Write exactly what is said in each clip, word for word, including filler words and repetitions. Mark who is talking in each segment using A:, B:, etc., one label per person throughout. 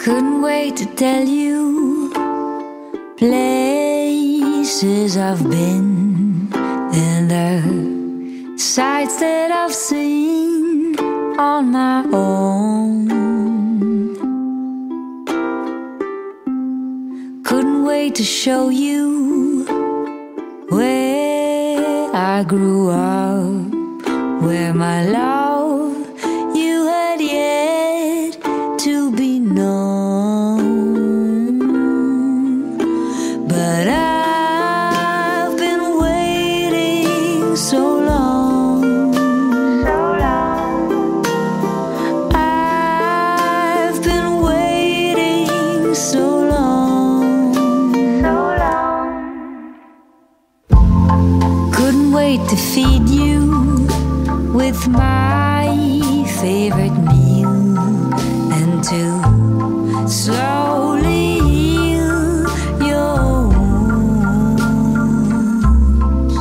A: Couldn't wait to tell you places I've been and the sights that I've seen on my own. Couldn't wait to show you where I grew up, where my love you had yet to be known. But I've been waiting so long, so long. I've been waiting so long, so long. Couldn't wait to feed you with my favorite meal and to slowly heal your wounds.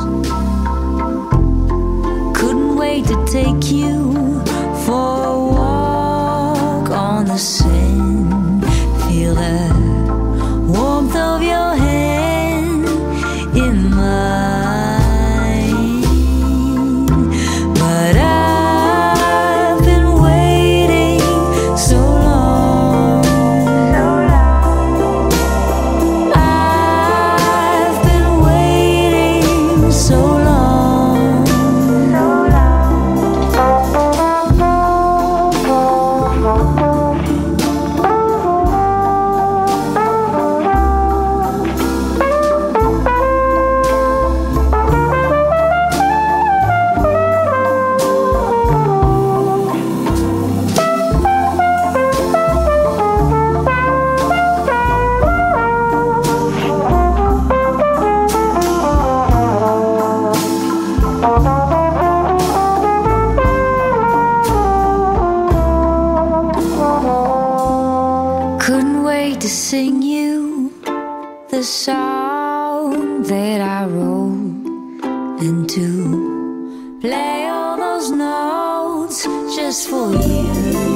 A: Couldn't wait to take you for a walk on the sand, feel the warmth of your hand in mine. Couldn't wait to sing you the song that I wrote and to play all those notes just for you.